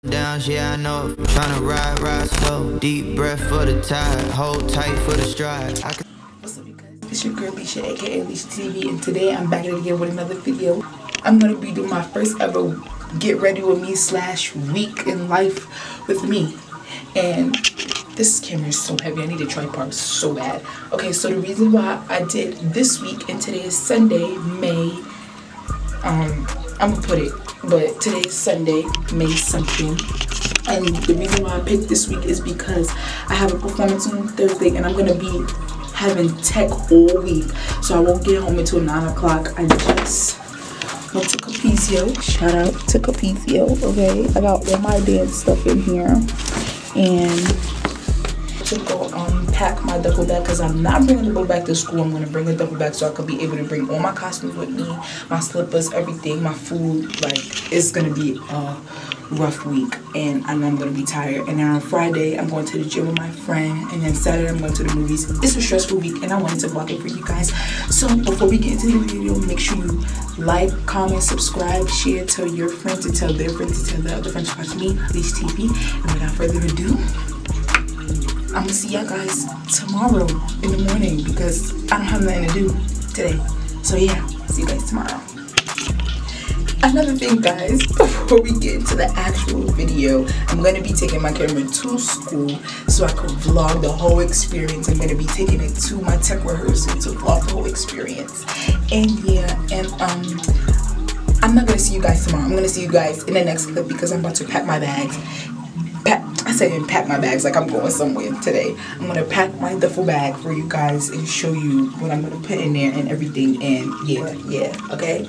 Down, yeah, I know. Tryna ride slow. Deep breath for the tide. Hold tight for the stride. What's up, you guys? It's your girl Leisha, aka Leisha TV, and today I'm back again with another video. I'm gonna be doing my first ever get ready with me / week in life with me. And this camera is so heavy. I need a tripod so bad. Okay, so the reason why I did this week, and today is Sunday, May. I'm gonna put it, but today is Sunday, May something. And the reason why I picked this week is because I have a performance on Thursday, and I'm gonna be having tech all week, so I won't get home until 9 o'clock. I just went to Capizio. Shout out to Capizio. Okay, I got all my dance stuff in here, and to go pack my duffel bag, because I'm not bringing the book back to school. I'm going to bring a duffel bag so I could be able to bring all my costumes with me, my slippers, everything, my food. Like, it's going to be a rough week, and I know I'm going to be tired. And then on Friday, I'm going to the gym with my friend, and then Saturday, I'm going to the movies. It's a stressful week, and I wanted to vlog it for you guys. So before we get into the video, make sure you like, comment, subscribe, share, tell your friends to tell their friends to tell their other friends to watch me, Leisha TV. And without further ado, I'm gonna see y'all guys tomorrow in the morning because I don't have nothing to do today. So yeah, see you guys tomorrow. Another thing, guys, before we get into the actual video, I'm gonna be taking my camera to school so I could vlog the whole experience. I'm gonna be taking it to my tech rehearsal to vlog the whole experience. And yeah, and I'm not gonna see you guys tomorrow. I'm gonna see you guys in the next clip because I'm about to pack my bags. I said pack my bags like I'm going somewhere today. I'm gonna pack my duffel bag for you guys and show you what I'm gonna put in there and everything. And yeah, okay.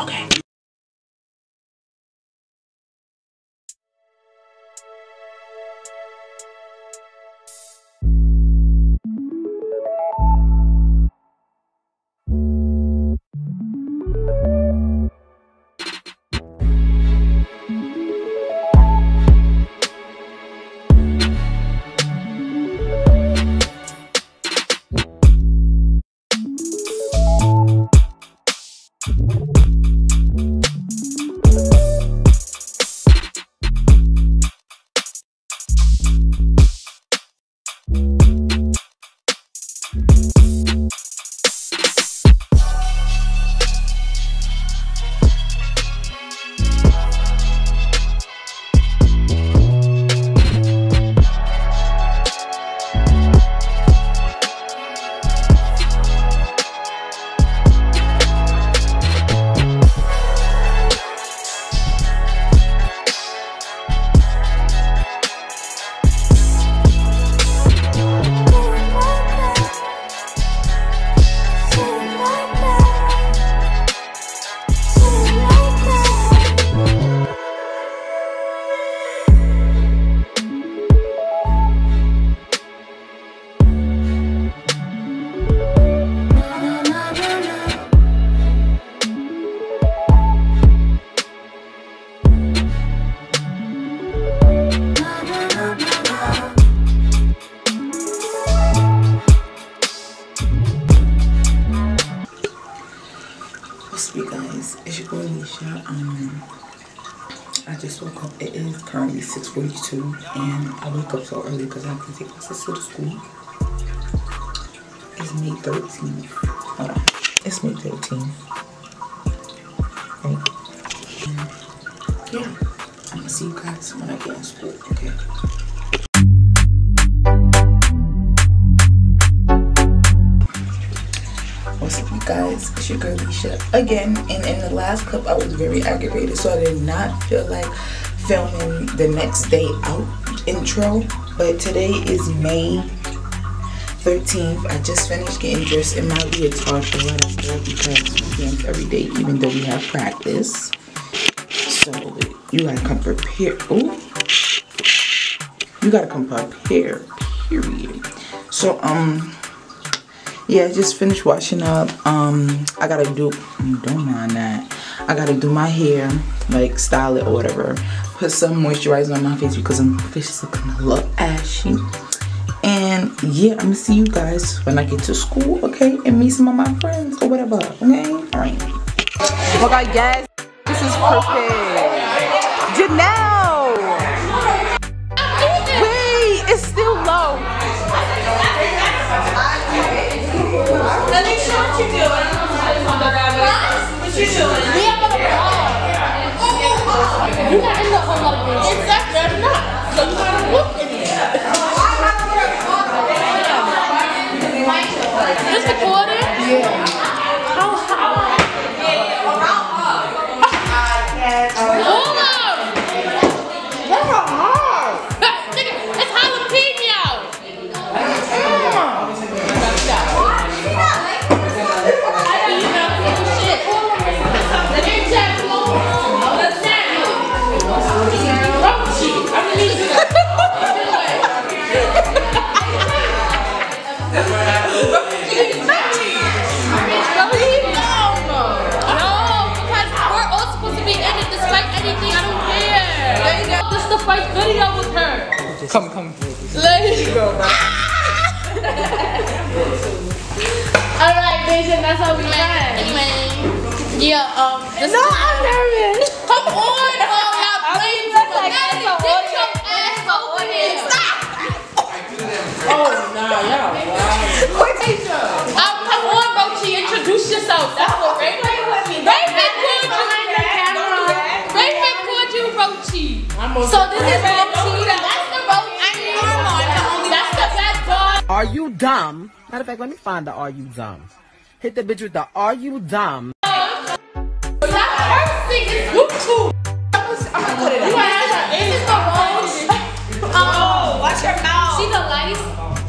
What's up, you guys? It's your girl Leisha. I just woke up. It is currently 6:42, and I wake up so early because I have to take my sister to school. It's May 13th. Hold on. It's May 13th. Right? And yeah, I'm gonna see you guys when I get in school. Okay. What's up, you guys? It's your girl Leisha again, and in the last clip I was very aggravated, so I did not feel like filming the next day out intro. But today is May 13th. I just finished getting dressed in my leotard for whatever because we dance every day even though we have practice. So you gotta come prepared. Oh, you gotta come prepared, period. So yeah, I just finished washing up. I gotta do, don't mind that. I gotta do my hair, like style it or whatever. Put some moisturizer on my face because my face is looking a little ashy. And yeah, I'm gonna see you guys when I get to school, okay? And meet some of my friends or whatever, okay? Alright. Okay, guys, this is perfect. Janelle! you doing? What you doing? We have a bar. You're not in the whole lot of things. Exactly, I'm not. So you gotta look in here. This recording? Yeah. How high? Hold on. That's not hard. Nigga, it's jalapeno. First video with her. Come. Let's go. Alright, bitch, and that's how we met. Anyway, yeah, this no, I'm nervous. Come on, y'all playing too much. Get your ass over here. Stop. Oh, nah, y'all. Wow. Come on, Rochi, introduce yourself. That's what Ray called you. Rochi. So this is Rochi. That's the Rochi. I'm normal. That's the bad boy. Are you dumb? Matter of fact, let me find the Are You Dumb. Hit the bitch with the Are You Dumb. That first thing is YouTube. I'm gonna put it up. This is the Rochi. Oh, watch your mouth. See the lights?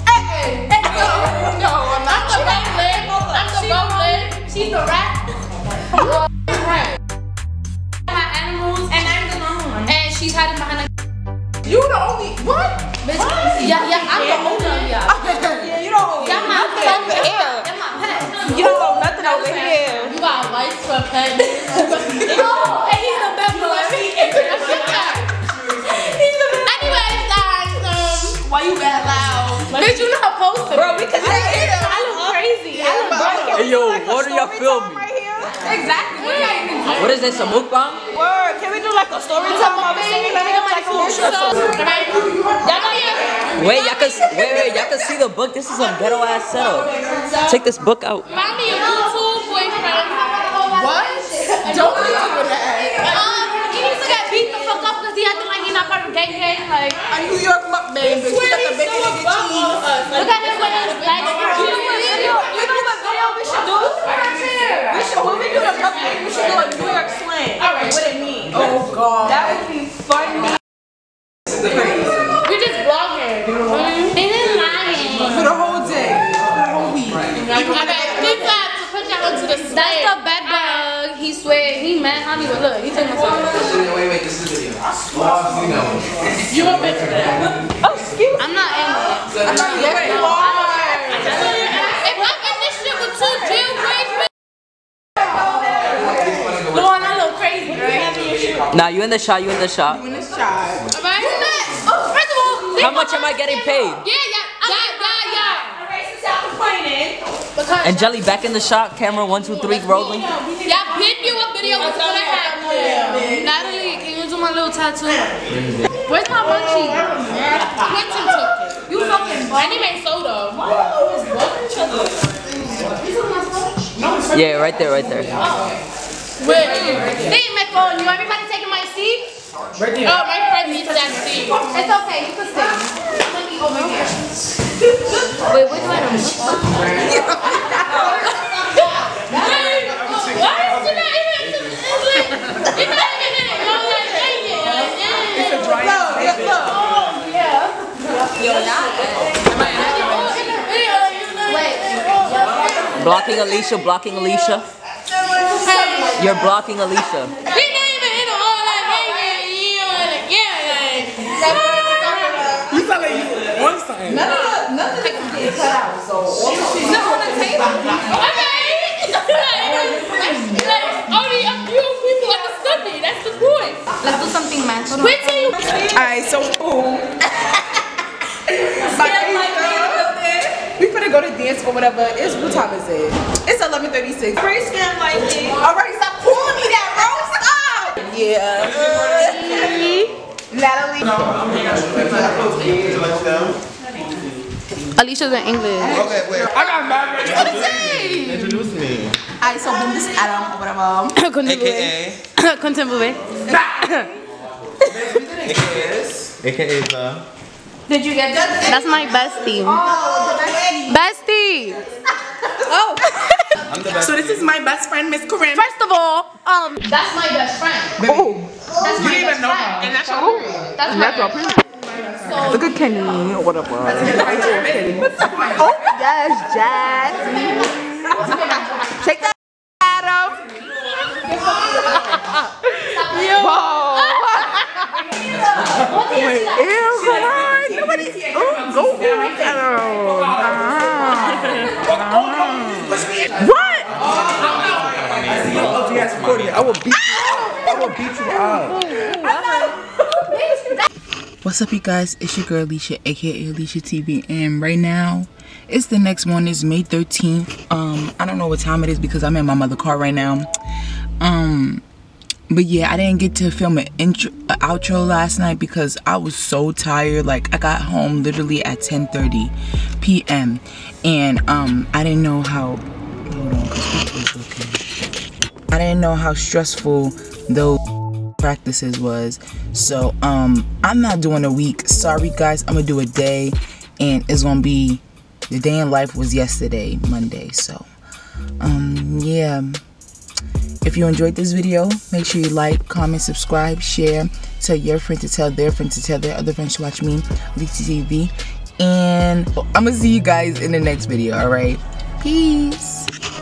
No, I'm not. I'm the red lid. I'm the road lid. She's the rat. She's hiding behind a. You the only what? Bitch, yeah, I'm the owner of y'all. Yeah, you don't. Y'all my pet. Y'all my pet. You don't know nothing over here. You got lights for pet. Oh, and he's the best boy. Anyways, guys, why you that loud? bitch, you not supposed to. Bro, because I look crazy. I look broken. Hey yo, what are y'all filming? Exactly. What is this, a mukbang? Word. Can we do like a story time while we're singing? Like a whole show. Wait, y'all can see the book. This is a ghetto ass setup. Check this book out. Find me a YouTube boyfriend. What? Don't be doing that. He needs to get beat the fuck up because he acting like he's not part of gang. Like A New York mukbang, bitch. We got the bacon and the cheese. look at him with his black. You know what video we should do? When we do the mukbang, we should do a New York slang. Alright, what it means. Oh god. That would be funny. We just vlogging. They didn't lie. For the whole day. For the whole week. Alright, please clap to put y'all onto the stage. That's the bed bug. He swear. He mad Hollywood. Look, he taking myself. Wait, this is video. You a bitch for that. Oh, excuse me. I'm not in it. I'm not yet. You are. If I'm in this shit with two jailbreaks, bitch. Lauren, I look crazy, right? Nah, you in the shot, In the shot. Alright? Oh, first of all, How much am I getting paid? Yeah. Because And Jelly back in the shot, camera 1, 2, 3 rolling. y'all pinned you a video with what I had. Natalie, can you do my little tattoo? Where's my munchie? Quentin took it. You fucking bum. And he made soda. Why do you always bug each other? Yeah, right there. Wait, they ain't make phone. You everybody taking my seat? Right there. Oh, my friend needs that seat. It's okay, you can sit. Let me over here. Wait, which one? Why is she not even? You're not even in it. You're like, dang it. It's a dry Oh, yeah. You're not. Wait. Blocking Alicia. You're blocking Alicia. He not even in all that You sound like you want something. None of this is getting cut out, so all the shit is on the table. Only a few people understood me. That's the point. Let's do something, man. Alright, so we finna go to dance or whatever. What time is it? It's 11:36. Free scan lighting. Alright, stop pulling me that road. Stop. Yeah. Natalie. Alicia's in English. Okay, wait. I got mad. Introduce me. Alright, so boom, this is Adam or whatever. AKA. Contemporary. AKA the. Did you get that? That's my bestie. Oh, the Bestie. Oh. I'm the best. So this is my best friend, Miss Corinne. First of all, that's my best friend. Oh, That's you my didn't even best know friend. her. And that's your That's my best friend. Look at Kenny or whatever. Oh, yes, Jazz. Shake that, Adam. Wait, ew, come on. Nobody. Oh, go. What? Yes, I will beat you up. I will beat you up. What's up, you guys? It's your girl Alicia, aka Alicia TV, and right now it's the next morning. It's May 13th. I don't know what time it is because I'm in my mother's car right now. But yeah, I didn't get to film an outro last night because I was so tired. Like, I got home literally at 10:30 p.m. and I didn't know how. Hold on, 'cause it's okay. I didn't know how stressful those practices was. So I'm not doing a week. Sorry guys, I'm gonna do a day, and it's gonna be the day in life was yesterday, Monday. So yeah. If you enjoyed this video, make sure you like, comment, subscribe, share, tell your friend to tell their friend to tell their other friends to watch me, Alicia TV, and I'm gonna see you guys in the next video. All right, peace.